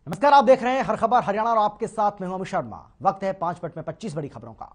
नमस्कार, आप देख रहे हैं हर खबर हरियाणा और आपके साथ मैं हूं अमित शर्मा। वक्त है 5 मिनट में 25 बड़ी खबरों का।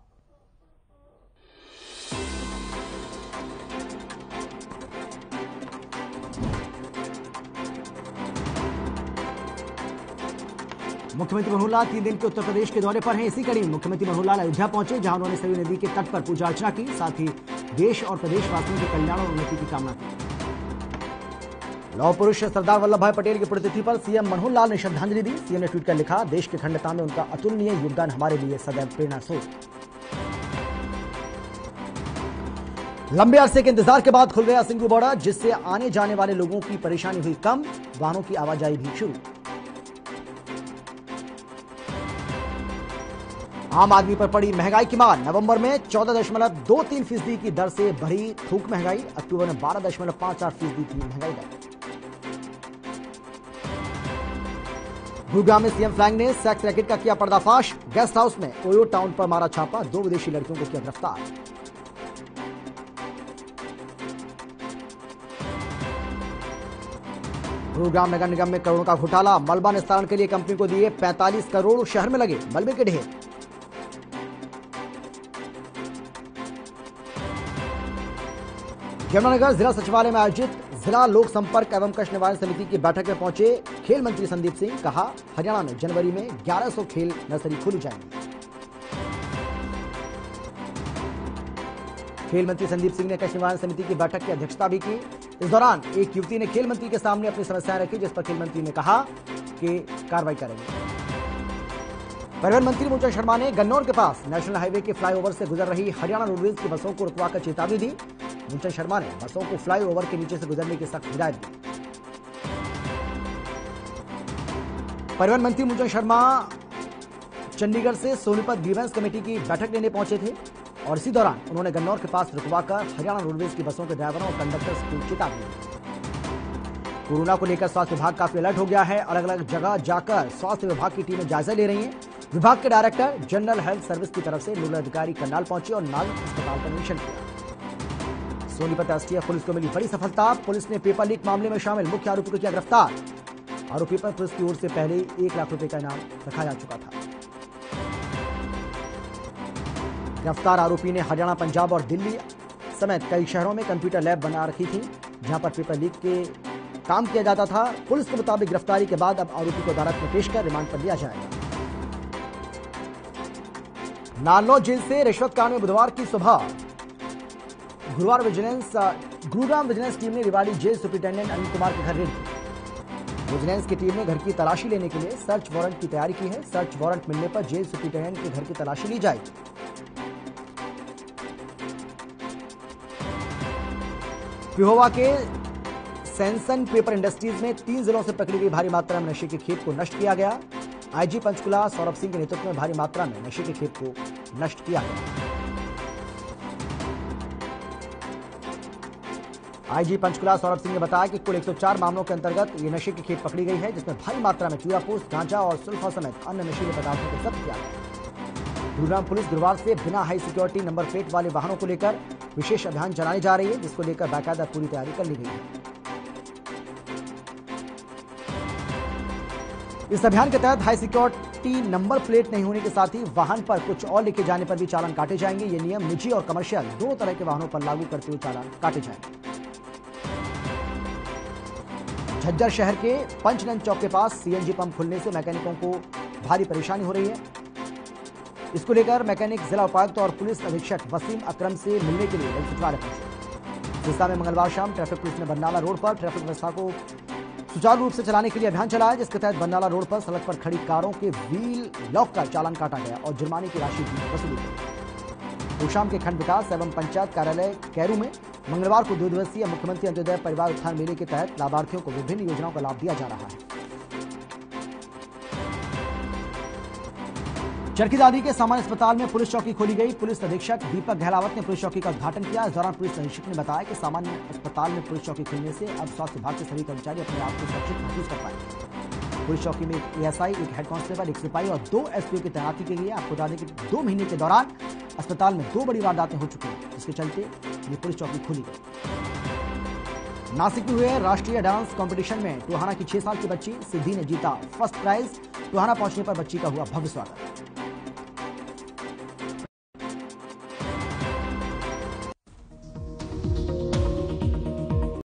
मुख्यमंत्री मनोहर लाल 3 दिन के उत्तर प्रदेश के दौरे पर हैं। इसी कड़ी मुख्यमंत्री मनोहर लाल अयोध्या पहुंचे, जहां उन्होंने सरयू नदी के तट पर पूजा अर्चना की, साथ ही देश और प्रदेशवासियों के कल्याण और उन्नति की कामना की। लौह पुरुष सरदार वल्लभ भाई पटेल की पुण्यतिथि पर सीएम मनोहर लाल ने श्रद्धांजलि दी। सीएम ने ट्वीट कर लिखा, देश की अखंडता में उनका अतुलनीय योगदान हमारे लिए सदैव प्रेरणा स्रोत। लंबे अरसे के इंतजार के बाद खुल गया सिंगू बॉर्डर, जिससे आने जाने वाले लोगों की परेशानी हुई कम, वाहनों की आवाजाही भी शुरू। आम आदमी पर पड़ी महंगाई की मार। नवंबर में 14.23% की दर से बढ़ी थोक महंगाई। अक्टूबर में 12.54% थी महंगाई दर। गुरुग्राम में सीएम फ्लैंग ने सेक्स रैकेट का किया पर्दाफाश। गेस्ट हाउस में ओयो टाउन पर मारा छापा, 2 विदेशी लड़कियों को किया गिरफ्तार। गुरुग्राम नगर निगम में करोड़ों का घोटाला। मलबा निस्तारण के लिए कंपनी को दिए 45 करोड़, शहर में लगे मलबे के ढेर। यमुनानगर जिला सचिवालय में आयोजित जिला लोक संपर्क एवं कष्ट निवारण समिति की बैठक में पहुंचे खेल मंत्री संदीप सिंह। कहा, हरियाणा में जनवरी में 1100 खेल नर्सरी खोली जाएंगी। खेल मंत्री संदीप सिंह ने कष्ट निवारण समिति की बैठक की अध्यक्षता भी की। इस दौरान एक युवती ने खेल मंत्री के सामने अपनी समस्याएं रखी, जिस पर खेल मंत्री ने कहा कि कार्रवाई करेंगे। परिवहन मंत्री मूलचंद शर्मा ने गन्नौर के पास नेशनल हाईवे के फ्लाईओवर से गुजर रही हरियाणा रोडवेज की बसों को रुकवाकर चेतावनी दी। मूलचंद शर्मा ने बसों को फ्लाईओवर के नीचे से गुजरने की सख्त हिदायत दी। परिवहन मंत्री मूलचंद शर्मा चंडीगढ़ से सोनीपत ग्रीवेंस कमेटी की बैठक लेने पहुंचे थे और इसी दौरान उन्होंने गन्नौर के पास रुकवाकर हरियाणा रोडवेज की बसों के ड्राइवरों और कंडक्टर्स को चेतावनी दी। कोरोना को लेकर स्वास्थ्य विभाग काफी अलर्ट हो गया है। अलग अलग जगह जाकर स्वास्थ्य विभाग की टीमें जायजा ले रही हैं। विभाग के डायरेक्टर जनरल हेल्थ सर्विस की तरफ से नोडल अधिकारी करनाल पहुंचे और नाल अस्पताल का निरीक्षण किया। सोनीपत एसटीएफ पुलिस को मिली बड़ी सफलता। पुलिस ने पेपर लीक मामले में शामिल मुख्य आरोपी को किया गिरफ्तार। आरोपी पर पुलिस की ओर से पहले 1 लाख रुपए का इनाम रखा जा चुका था। गिरफ्तार आरोपी ने हरियाणा, पंजाब और दिल्ली समेत कई शहरों में कंप्यूटर लैब बना रखी थी, जहां पर पेपर लीक के काम किया जाता था। पुलिस के मुताबिक गिरफ्तारी के बाद अब आरोपी को अदालत में पेश कर रिमांड पर लिया जाएगा। नारनौल जेल से रिश्वत कांड में बुधवार की सुबह गुरुग्राम विजिलेंस टीम ने रिवाड़ी जेल सुपरिटेंडेंट अनिल कुमार के घर रेड की। विजिलेंस की टीम ने घर की तलाशी लेने के लिए सर्च वारंट की तैयारी की है। सर्च वारंट मिलने पर जेल सुपरिटेंडेंट के घर की तलाशी ली जाएगी। पिहोवा के सैनसन पेपर इंडस्ट्रीज में 3 जिलों से पकड़ी गई भारी मात्रा में नशे के खेप को नष्ट किया गया। आईजी पंचकुला सौरभ सिंह के नेतृत्व में भारी मात्रा में नशे के खेप को नष्ट किया गया। आईजी पंचकुला सौरभ सिंह ने बताया कि कुल 104 मामलों के अंतर्गत ये नशे की खेप पकड़ी गई है, जिसमें भारी मात्रा में चूरापोस्ट, गांजा और सुल्फा समेत अन्य नशीले पदार्थों को जब्त किया गया। गुरुग्राम पुलिस गुरुवार से बिना हाई सिक्योरिटी नंबर प्लेट वाले वाहनों को लेकर विशेष अभियान चलाने जा रही है, जिसको लेकर बाकायदा पूरी तैयारी कर ली गई है। इस अभियान के तहत हाई सिक्योरिटी नंबर प्लेट नहीं होने के साथ ही वाहन पर कुछ और लेके जाने पर भी चालान काटे जाएंगे। ये नियम निजी और कमर्शियल दोनों तरह के वाहनों पर लागू करते हुए चालान काटे जाएंगे। झज्जर शहर के पंचनंद चौक के पास सीएनजी पंप खुलने से मैकेनिकों को भारी परेशानी हो रही है। इसको लेकर मैकेनिक जिला उपायुक्त और पुलिस अधीक्षक वसीम अकरम से मिलने के लिए जल सचिवालय पहुंचे। सिरसा में मंगलवार शाम ट्रैफिक पुलिस ने बरनाला रोड पर ट्रैफिक व्यवस्था को सुचारू रूप से चलाने के लिए अभियान चलाया, जिसके तहत बरनाला रोड पर सड़क पर खड़ी कारों के व्हील लॉक का चालान काटा गया और जुर्माने की राशि भी वसूली गई। गुरुग्राम के खंड विकास एवं पंचायत कार्यालय कैरू में मंगलवार को 2 दिवसीय मुख्यमंत्री अंत्योदय परिवार उत्थान मेले के तहत लाभार्थियों को विभिन्न योजनाओं का लाभ दिया जा रहा है। चरखीदादी के सामान्य अस्पताल में पुलिस चौकी खोली गई। पुलिस अधीक्षक दीपक गहलावत ने पुलिस चौकी का उद्घाटन किया। इस दौरान पुलिस अधीक्षक ने बताया कि सामान्य अस्पताल में पुलिस चौकी खुलने से अब स्वास्थ्य विभाग के सभी कर्मचारी अपने आप को सुरक्षित महसूस कर पाएंगे। पुलिस चौकी में एक एएसआई, एक हेड कांस्टेबल, एक सिपाही और 2 एसपीओ की तैनाती की गई है। आपको बता दें कि 2 महीने के दौरान अस्पताल में 2 बड़ी वारदातें हो चुकी हैं, जिसके चलते ये पुलिस चौकी खोली गई। नासिक में हुए राष्ट्रीय डांस कंपटीशन में टोहाना की 6 साल की बच्ची सिद्धि ने जीता फर्स्ट प्राइज। टोहाना पहुंचने पर बच्ची का हुआ भव्य स्वागत।